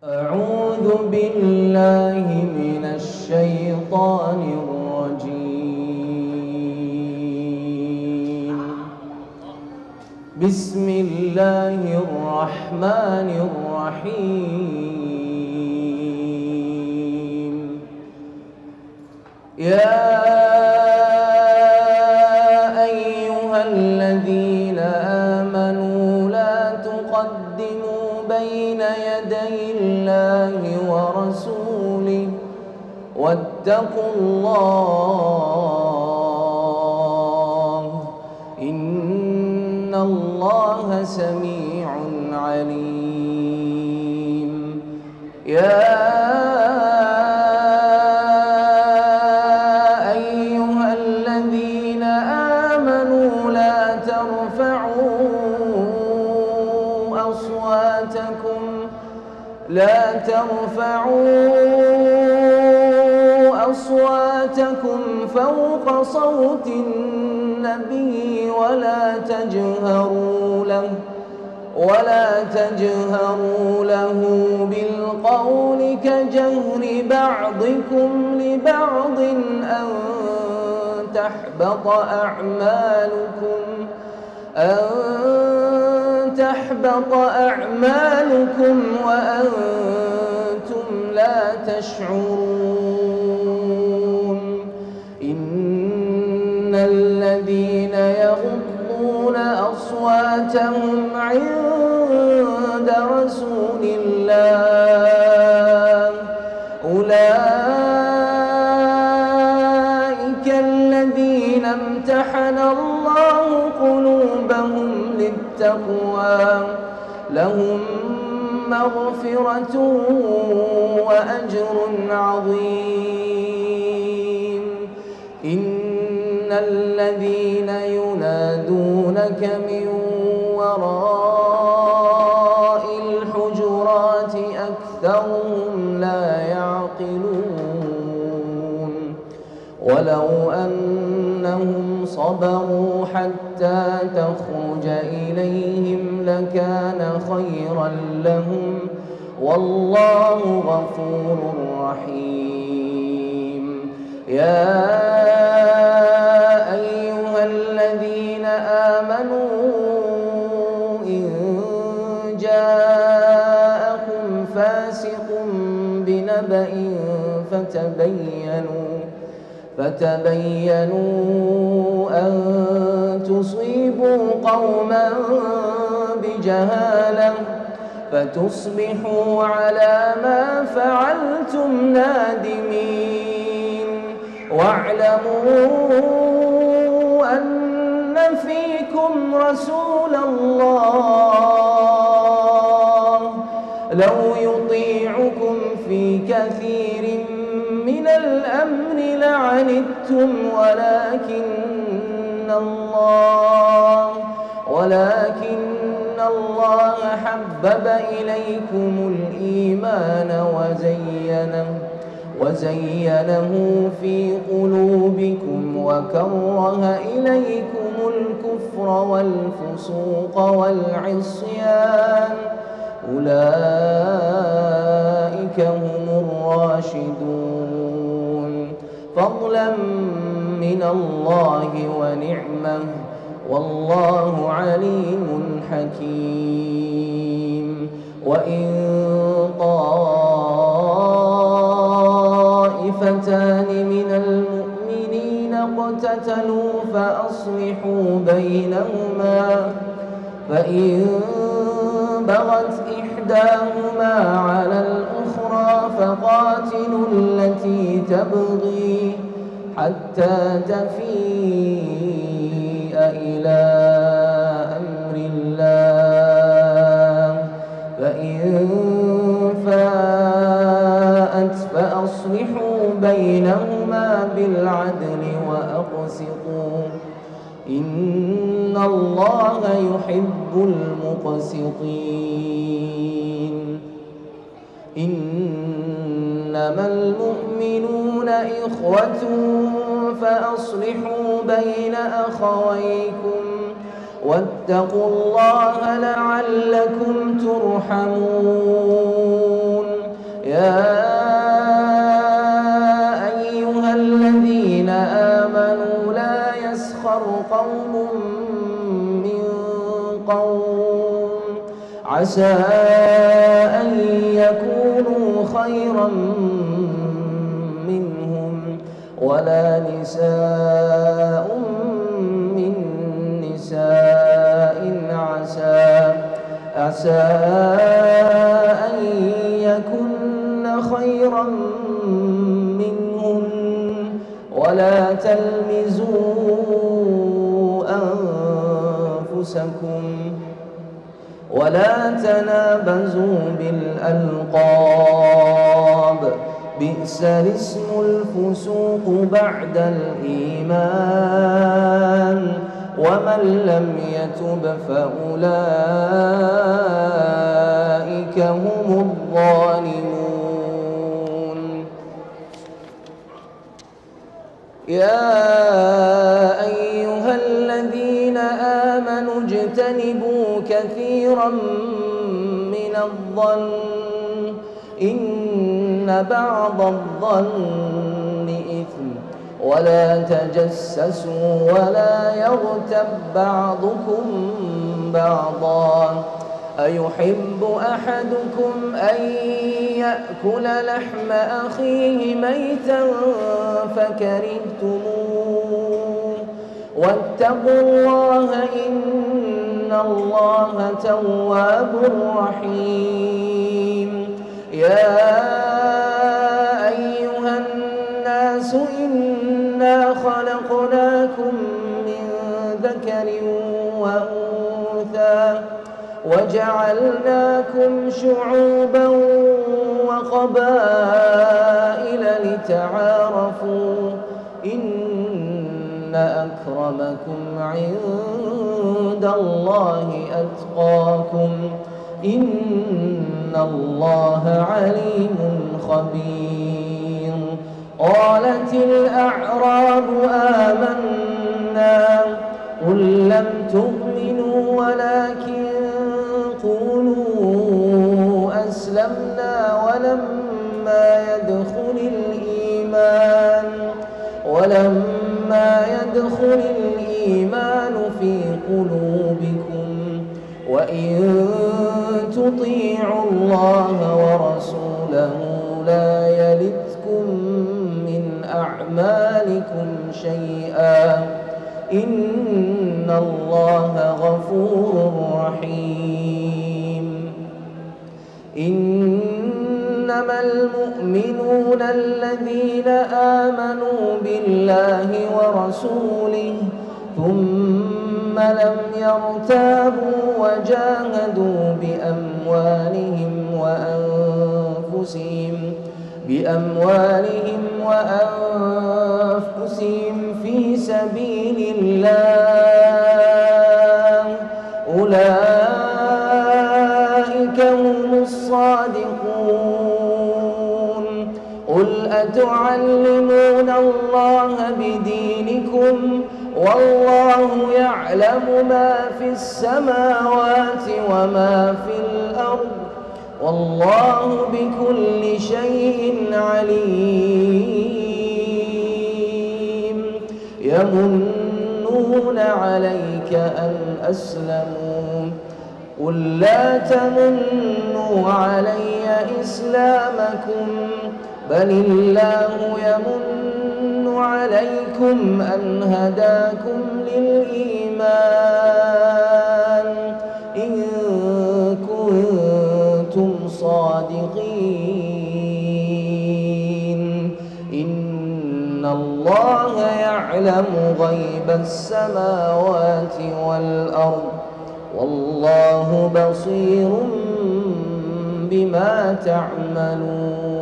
أعوذ بالله من الشيطان الرجيم. بسم الله الرحمن الرحيم. يا أيها الذين آمنوا لا تقدموا بين يدي الله ورسوله واتقوا الله إن الله سميع عليم. يا أيها الذين آمنوا لا ترفعوا أصواتكم فوق صوت النبي ولا تجهروا له بالقول كجهر بعضكم لبعض أن تحبط أعمالكم وأنتم لا تشعرون. إن الذين يغضون أصواتهم عند رسول الله أولئك الذين امتحن الله قلوبهم للتقوى لهم مغفرة وأجر عظيم. إن الذين ينادونك من وراء الحجرات أكثرهم لا يعقلون. ولو أنهم صبروا حتى تخرج إليهم لكان خيرا لهم والله غفور رحيم. يا أيها الذين آمنوا إن جاءكم فاسق بنبأ فتبينوا أن تصيبوا قوما بجهالة فتصبحوا على ما فعلتم نادمين. واعلموا أن فيكم رسول الله لو يطيعكم في كثير من الأمر لعنتم ولكن الله حبب إليكم الإيمان وزينه في قلوبكم وكره إليكم الكفر والفسوق والعصيان أولئك هم الراشدون فضلا من الله ونعمة والله عليم حكيم. وإن طائفتان من المؤمنين اقتتلوا فأصلحوا بينهما فإن بغت إحداهما على الأخرى فقاتلوا التي تبغي حتى تفيء إلى أمر الله فإن فاءت فأصلحوا بينهما بالعدل وأقسطوا إن الله يحب المقسطين. إنما المؤمنون إخوة فأصلحوا بين أخويكم واتقوا الله لعلكم ترحمون. يا أيها الذين آمنوا لا يسخر قوم من قوم عسى أن يكونوا خيرا منهم ولا نساء من نساء عسى أن يكن خيرا منهم ولا تلمزوا أنفسكم ولا تنابزوا بالألقاب بئس الاسم الفسوق بعد الإيمان ومن لم يتب فأولئك هم الظالمون يا أيها الذين آمنوا اجتنبوا كثيرا من الظن إن بعض الظن إثم ولا تجسسوا ولا يغتب بعضكم بعضا أيحب أحدكم أن يأكل لحم أخيه ميتا فكرهتموه واتقوا الله إن الله تواب رحيم يا أيها الناس إنا خلقناكم من ذكر وأنثى وجعلناكم شعوبا وقبائل لتعارفوا إن أكرمكم عند الله أتقاكم إن الله عليم خبير قالت الأعراب آمنا قل لم تؤمنوا ولكن قولوا أسلمنا ولما يدخل الإيمان في قلوبكم وإن تطيعوا الله ورسوله لا يلتكم من أعمالكم شيئا إن الله غفور رحيم إنما المؤمنون الذين آمنوا بالله ورسوله ثم لم يرتابوا وجاهدوا بأموالهم وأنفسهم في سبيل الله أولئك هم الصادقون قل أتعلمون الله بدينكم والله يعلم ما في السماوات وما في الأرض والله بكل شيء عليم يمنون عليك أن أسلموا قل لا تمنوا علي إسلامكم بل الله يمن عليكم أن هداكم للإيمان إن كنتم صادقين إن الله يعلم غيب السماوات والأرض والله بصير بما تعملون